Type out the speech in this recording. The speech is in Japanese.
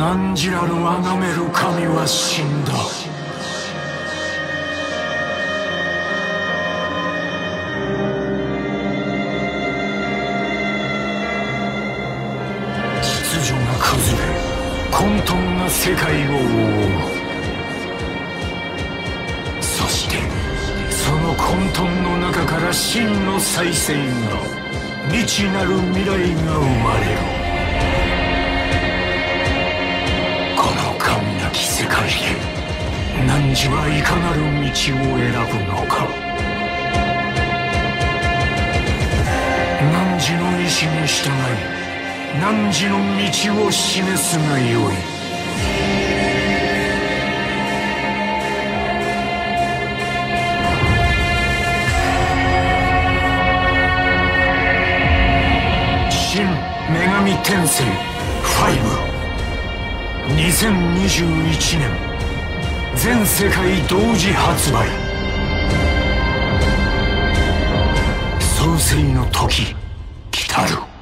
汝らの崇める神は死んだ。秩序が崩れ、混沌な世界を覆う。そしてその混沌の中から真の再生が、未知なる未来が生まれる。この神なき世界へ汝はいかなる道を選ぶのか。汝の意志に従い汝の道を示すがよい。新女神転生5、2021年全世界同時発売。創世の時来たる。